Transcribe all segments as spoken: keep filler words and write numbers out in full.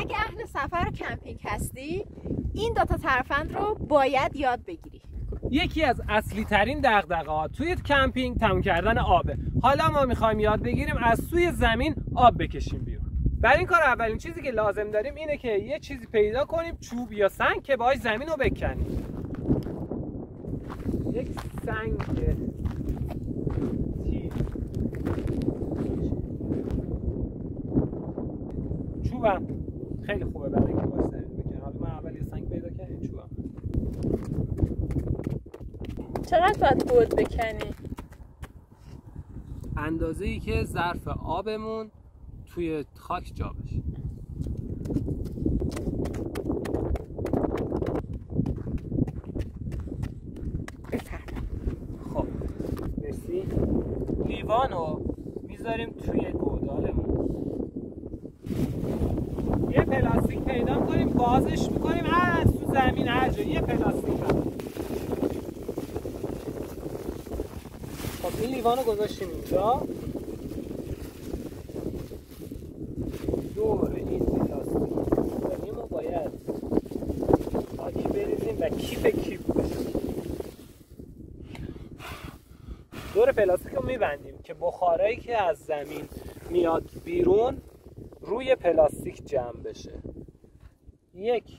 اگه اهل سفر و کمپینگ هستی این دوتا ترفند رو باید یاد بگیری. یکی از اصلی ترین دغدغه‌ها توی کمپینگ تموم کردن آبه. حالا ما میخوایم یاد بگیریم از سوی زمین آب بکشیم بیرون. برای این کار اولین چیزی که لازم داریم اینه که یه چیزی پیدا کنیم، چوب یا سنگ، که باهاش زمین رو بکنیم. یک سنگ تیز، چوبم خیلی خوبه برای اینکه باهاش زمین بکنیم. حالا من اول یه سنگ پیدا کردم، چوبم. چقدر باید بود بکنی؟ اندازه‌ای که ظرف آبمون توی خاک جا بشه. خب مرسی. لیوانو میذاریم توی گودالمون. یه پلاستیک پیدا کنیم، بازش میکنیم از تو زمین هر جا یه پلاستیک هم. خب این لیوانو گذاشتیم اینجا. دور این پلاستیک زمین رو باید خاکی بریزیم و کیف کیف بشه. دور پلاستیک رو میبندیم که بخارایی که از زمین میاد بیرون روی پلاستیک جمع بشه. یک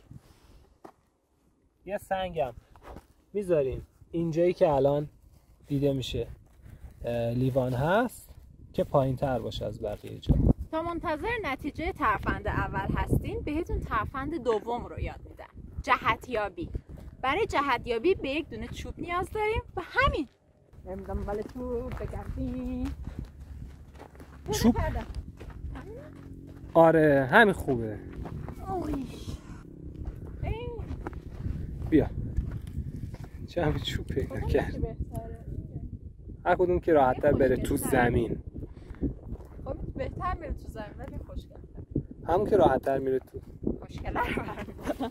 یه سنگم میذاریم اینجایی که الان دیده میشه لیوان هست که پایین تر باشه از بقیه جا. تا منتظر نتیجه ترفند اول هستین بهتون ترفند دوم رو یاد میدم. جهتیابی. برای جهتیابی به یک دونه چوب نیاز داریم و همین. نمیدونم ولی چوب بگردی. چوب؟ آره همین خوبه. اویش. بیا. چه همین چوب پیدا کرد. هر کدوم که راحت‌تر بره تو زمین. خب بهتر میره تو زمین ولی خوشگل. همون که راحت‌تر میره تو. خوشگله رو برمی‌دارم.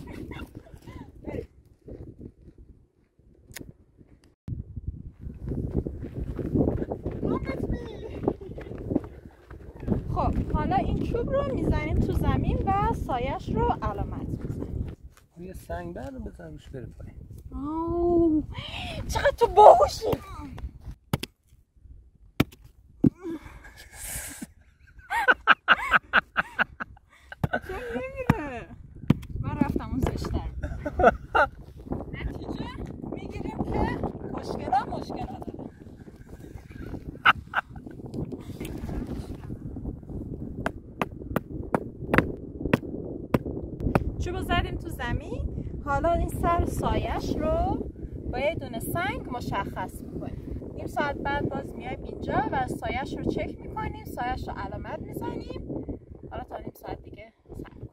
خب حالا این چوب رو میزنیم تو زمین و سایش رو علامت میزنیم. یه سنگ بر رو بزن روش بره پایین. اوه چقدر تو باهوشی. چون نمیره. من رفتم اون زشتر. نتیجه میگیریم که مشکل مشکل داره. چوبو زدیم تو زمین. حالا این سر سایش رو با یه دونه سنگ مشخص میکنیم. نیم ساعت بعد باز میایم اینجا و سایش رو چک میکنیم، سایش رو علامت میزنیم. حالا تا نیم ساعت دیگه صبر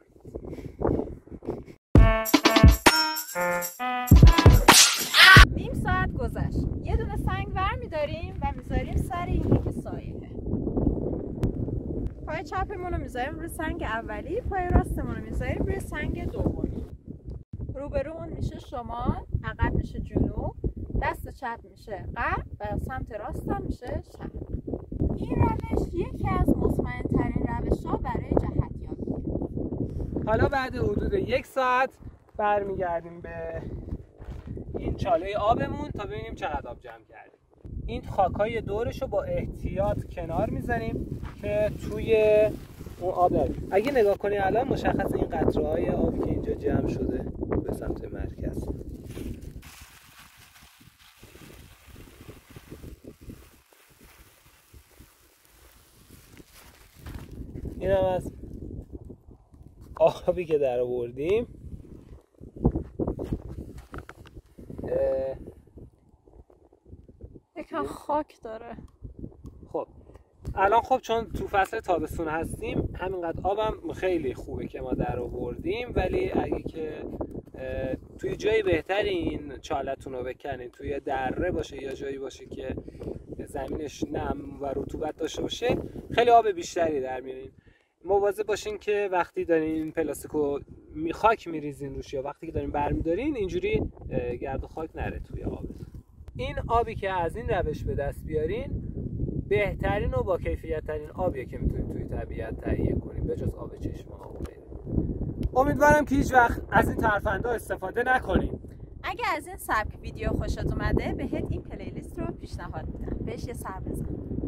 کنیم. نیم ساعت گذشت. یه دونه سنگ برمیداریم و میذاریم سر اینی که سایه. پای چپمون رو میذاریم روی سنگ اولی، پای راستمون رو میذاریم روی سنگ دومی. روبرومون میشه شمال، عقب میشه جنوب، دست چپ میشه غرب و سمت راست هم میشه شرق. این روش یکی از مطمئن ترین روش ها برای جهتیابی. حالا بعد حدود یک ساعت برمیگردیم به این چاله آبمون تا ببینیم چقدر آب جمع کردیم. این خاکای دورش رو با احتیاط کنار میزنیم که توی اون آب داره. اگه نگاه کنی الان مشخص این قطره های آبی که اینجا جمع شده به سمت مرکز. این هم از آبی که در آوردیم. یکم خاک داره. خب الان خب چون تو فصل تابستون هستیم همینقدر آبم خیلی خوبه که ما در آوردیم، ولی اگه که توی جای بهتری این چالتون رو بکنین، توی دره باشه یا جایی باشه که زمینش نم و رطوبت داشته باشه، خیلی آب بیشتری در میارین. مواظب باشین که وقتی دارین این پلاستیکو خاک میریزین روش یا وقتی که دارین برمیدارین اینجوری گرد و خاک نره توی آبتون. این آبی که از این روش به دست بیارین بهترین و با کیفیت ترین آبیه که میتونید توی طبیعت تهیه کنین به جز آب چشمه ها و غیره. امیدوارم که هیچ وقت از این ترفندا استفاده نکنیم. اگه از این سبک ویدیو خوشت اومده بهت این پلیلیست رو پیشنهاد میدم، بهش یه سر بزن.